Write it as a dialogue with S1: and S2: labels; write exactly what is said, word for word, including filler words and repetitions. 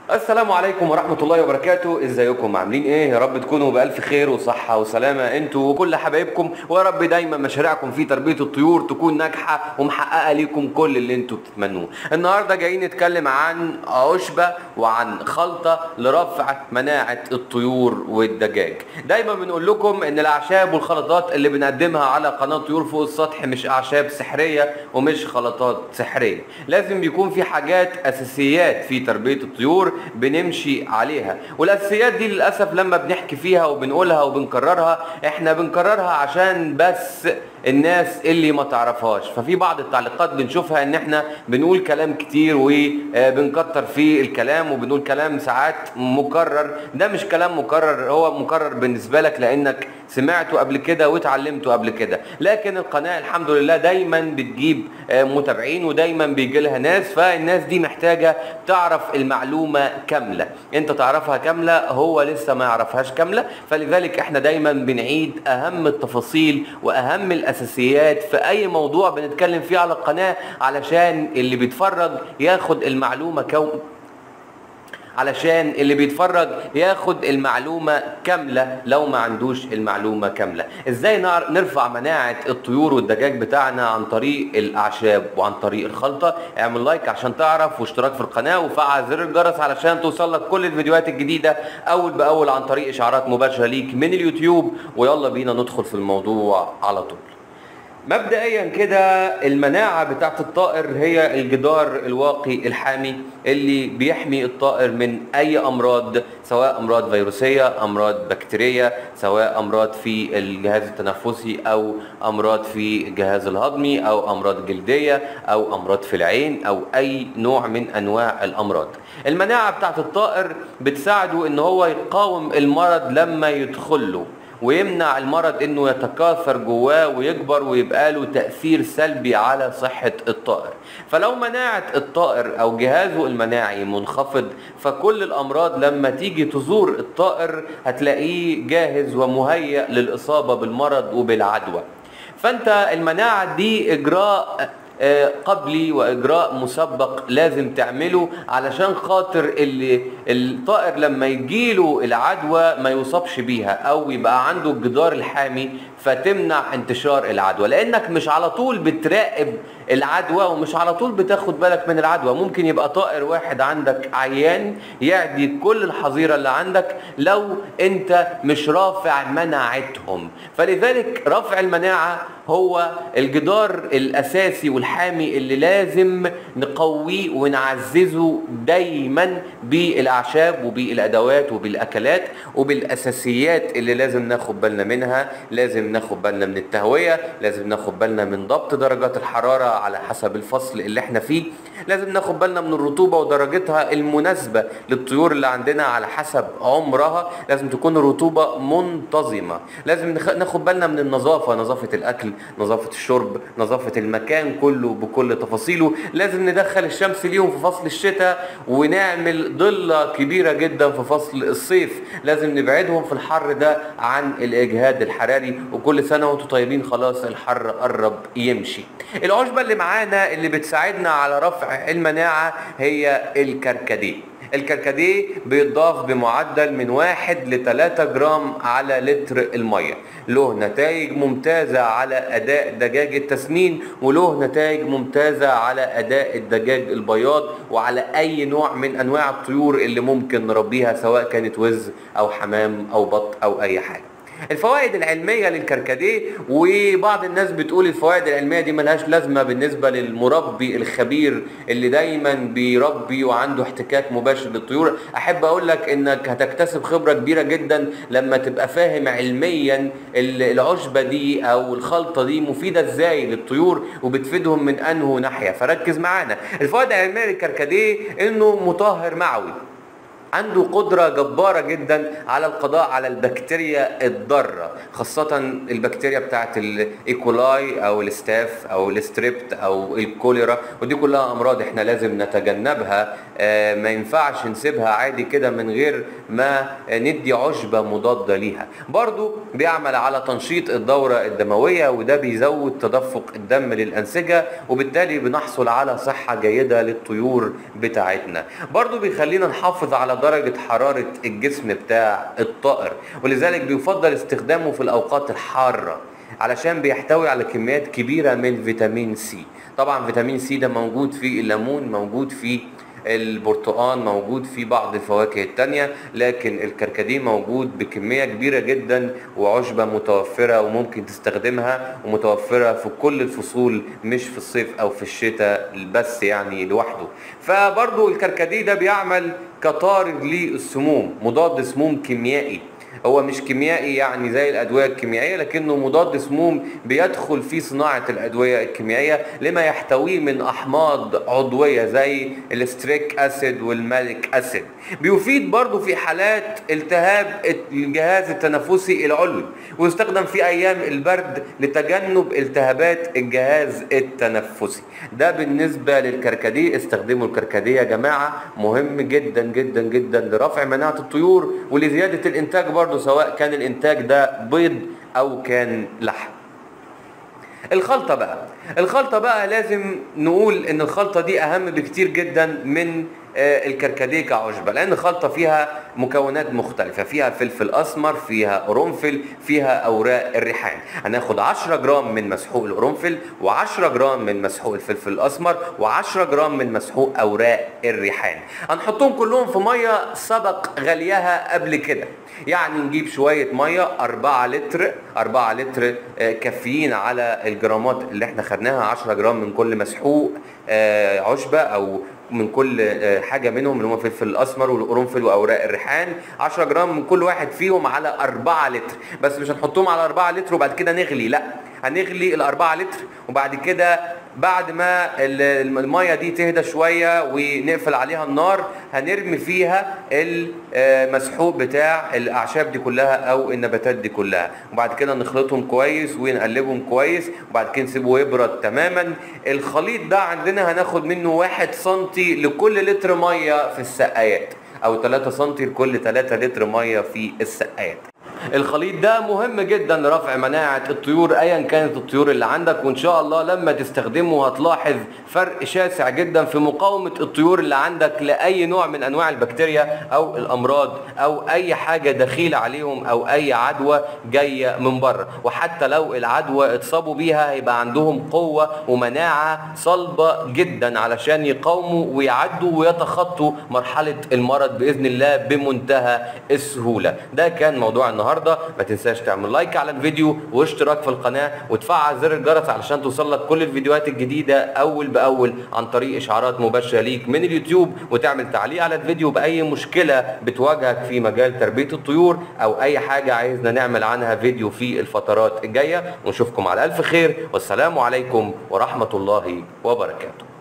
S1: السلام عليكم ورحمة الله وبركاته. ازيكم عاملين ايه؟ يا رب تكونوا بألف خير وصحة وسلامة انتوا وكل حبايبكم، ويا رب دايما مشاريعكم في تربية الطيور تكون ناجحة ومحققة ليكم كل اللي انتوا بتتمنوه. النهاردة جايين نتكلم عن عشبة وعن خلطة لرفع مناعة الطيور والدجاج. دايما بنقول لكم ان الاعشاب والخلطات اللي بنقدمها على قناة طيور فوق السطح مش اعشاب سحرية ومش خلطات سحرية، لازم بيكون في حاجات اساسيات في تربية الطيور بنمشي عليها، والاساسيات دي للاسف لما بنحكي فيها وبنقولها وبنكررها احنا بنكررها عشان بس الناس اللي ما تعرفهاش. ففي بعض التعليقات بنشوفها ان احنا بنقول كلام كتير وبنكتر في الكلام وبنقول كلام ساعات مكرر. ده مش كلام مكرر، هو مكرر بالنسبة لك لانك سمعته قبل كده واتعلمته قبل كده، لكن القناة الحمد لله دايما بتجيب متابعين ودايما بيجي لها ناس، فالناس دي محتاجة تعرف المعلومة كاملة. انت تعرفها كاملة، هو لسه ما يعرفهاش كاملة، فلذلك احنا دايما بنعيد اهم التفاصيل واهم الاساسيات في اي موضوع بنتكلم فيه على القناة، علشان اللي بيتفرج ياخد المعلومة كو علشان اللي بيتفرج ياخد المعلومة كاملة لو ما عندوش المعلومة كاملة. ازاي نرفع مناعة الطيور والدجاج بتاعنا عن طريق الاعشاب وعن طريق الخلطة؟ اعمل لايك عشان تعرف، واشتراك في القناة، وفعل زر الجرس علشان توصل لك كل الفيديوهات الجديدة اول باول عن طريق اشعارات مباشرة ليك من اليوتيوب. ويلا بينا ندخل في الموضوع على طول. مبدئيا كده، المناعة بتاعت الطائر هي الجدار الواقي الحامي اللي بيحمي الطائر من اي امراض، سواء امراض فيروسية، امراض بكتيرية، سواء امراض في الجهاز التنفسي او امراض في الجهاز الهضمي او امراض جلدية او امراض في العين او اي نوع من انواع الامراض. المناعة بتاعت الطائر بتساعده ان هو يقاوم المرض لما يدخله، ويمنع المرض انه يتكاثر جواه ويكبر ويبقى له تأثير سلبي على صحة الطائر. فلو مناعة الطائر او جهازه المناعي منخفض، فكل الامراض لما تيجي تزور الطائر هتلاقيه جاهز ومهيأ للإصابة بالمرض وبالعدوى. فانت المناعة دي اجراء قبلي واجراء مسبق لازم تعمله علشان خاطر اللي الطائر لما يجيله العدوى ما يصابش بيها، او يبقى عنده الجدار الحامي فتمنع انتشار العدوى. لانك مش على طول بتراقب العدوى ومش على طول بتاخد بالك من العدوى. ممكن يبقى طائر واحد عندك عيان يعدي كل الحظيرة اللي عندك لو انت مش رافع مناعتهم. فلذلك رفع المناعة هو الجدار الاساسي والحامي اللي لازم نقويه ونعززه دايما بالاعشاب وبالادوات وبالاكلات وبالاساسيات اللي لازم ناخد بالنا منها. لازم ناخد بالنا من التهوية، لازم ناخد بالنا من ضبط درجات الحرارة على حسب الفصل اللي احنا فيه، لازم ناخد بالنا من الرطوبة ودرجتها المناسبة للطيور اللي عندنا على حسب عمرها، لازم تكون الرطوبة منتظمة، لازم ناخد بالنا من النظافة، نظافة الاكل، نظافة الشرب، نظافة المكان كله بكل تفاصيله. لازم ندخل الشمس ليهم في فصل الشتاء ونعمل ضلة كبيرة جدا في فصل الصيف. لازم نبعدهم في الحر ده عن الاجهاد الحراري. وكل سنة وانتم طيبين، خلاص الحر قرب يمشي. العشبة اللي معانا اللي بتساعدنا على رفع المناعة هي الكركديه. الكركديه بيتضاف بمعدل من واحد لتلاتة جرام على لتر المية. له نتائج ممتازة على أداء دجاج التسمين، وله نتائج ممتازة على أداء الدجاج البياض، وعلى أي نوع من أنواع الطيور اللي ممكن نربيها، سواء كانت وز أو حمام أو بط أو أي حاجة. الفوائد العلمية للكركديه، وبعض الناس بتقول الفوائد العلمية دي ملهاش لازمة بالنسبة للمربي الخبير اللي دايما بيربي وعنده احتكاك مباشر للطيور. احب اقول لك انك هتكتسب خبرة كبيرة جدا لما تبقى فاهم علميا العشبة دي او الخلطة دي مفيدة ازاي للطيور وبتفيدهم من انه ناحية. فركز معانا. الفوائد العلمية للكركديه انه مطهر معوي، عنده قدرة جبارة جدا على القضاء على البكتيريا الضارة، خاصة البكتيريا بتاعت الايكولاي او الستاف او الستريبت او الكوليرا، ودي كلها امراض احنا لازم نتجنبها آه ما ينفعش نسيبها عادي كده من غير ما ندي عشبة مضادة ليها. برضو بيعمل على تنشيط الدورة الدموية، وده بيزود تدفق الدم للأنسجة، وبالتالي بنحصل على صحة جيدة للطيور بتاعتنا. برضو بيخلينا نحافظ على درجة حرارة الجسم بتاع الطائر، ولذلك بيفضل استخدامه في الأوقات الحارة علشان بيحتوي على كميات كبيرة من فيتامين سي. طبعا فيتامين سي ده موجود في الليمون، موجود في البرتقال، موجود في بعض الفواكه التانية، لكن الكركديه موجود بكمية كبيرة جدا وعشبة متوفرة وممكن تستخدمها، ومتوفرة في كل الفصول مش في الصيف او في الشتاء بس يعني لوحده. فبرضو الكركديه ده بيعمل كطارد للسموم، مضاد سموم كيميائي. هو مش كيميائي يعني زي الادويه الكيميائيه، لكنه مضاد سموم بيدخل في صناعه الادويه الكيميائيه لما يحتويه من احماض عضويه زي الاستريك اسيد والماليك اسيد. بيفيد برضه في حالات التهاب الجهاز التنفسي العلوي، ويستخدم في ايام البرد لتجنب التهابات الجهاز التنفسي. ده بالنسبه للكركديه. استخدموا الكركديه يا جماعه، مهم جدا جدا جدا لرفع مناعه الطيور ولزياده الانتاج برضه، سواء كان الانتاج ده بيض او كان لحم. الخلطة بقى الخلطة بقى لازم نقول ان الخلطة دي اهم بكتير جدا من الكركديه كعشبة، لان الخلطة فيها مكونات مختلفة، فيها فلفل اسمر، فيها قرنفل، فيها اوراق الريحان. هناخد عشرة جرام من مسحوق القرنفل، وعشرة جرام من مسحوق الفلفل الاسمر، وعشرة جرام من مسحوق اوراق الريحان. هنحطهم كلهم في مية سبق غليها قبل كده، يعني نجيب شوية مية أربعة لتر، أربعة لتر كافيين على الجرامات اللي احنا خدناها، عشرة جرام من كل مسحوق عشبة او من كل حاجه منهم اللي هم الفلفل الاسمر والقرنفل واوراق الريحان، عشرة جرام من كل واحد فيهم على أربعة لتر. بس مش هنحطهم على أربعة لتر وبعد كده نغلي، لا، هنغلي الأربعة لتر وبعد كده بعد ما الميه دي تهدى شويه ونقفل عليها النار هنرمي فيها المسحوق بتاع الاعشاب دي كلها او النباتات دي كلها، وبعد كده نخلطهم كويس ونقلبهم كويس، وبعد كده نسيبه يبرد تماما. الخليط ده عندنا هناخد منه واحد سنتي لكل لتر ميه في السقايات، او ثلاثة سنتي لكل ثلاثة لتر ميه في السقايات. الخليط ده مهم جدا لرفع مناعة الطيور ايا كانت الطيور اللي عندك، وان شاء الله لما تستخدمه هتلاحظ فرق شاسع جدا في مقاومة الطيور اللي عندك لأي نوع من انواع البكتيريا او الامراض او اي حاجة دخيلة عليهم او اي عدوى جاية من بره. وحتى لو العدوى اتصابوا بيها هيبقى عندهم قوة ومناعة صلبة جدا علشان يقاوموا ويعدوا ويتخطوا مرحلة المرض بإذن الله بمنتهى السهولة. ده كان موضوع النهاردة. ما تنساش تعمل لايك على الفيديو واشتراك في القناة وتفعل زر الجرس علشان توصلك كل الفيديوهات الجديدة اول باول عن طريق اشعارات مباشرة ليك من اليوتيوب، وتعمل تعليق على الفيديو باي مشكلة بتواجهك في مجال تربية الطيور او اي حاجة عايزنا نعمل عنها فيديو في الفترات الجاية. ونشوفكم على الف خير، والسلام عليكم ورحمة الله وبركاته.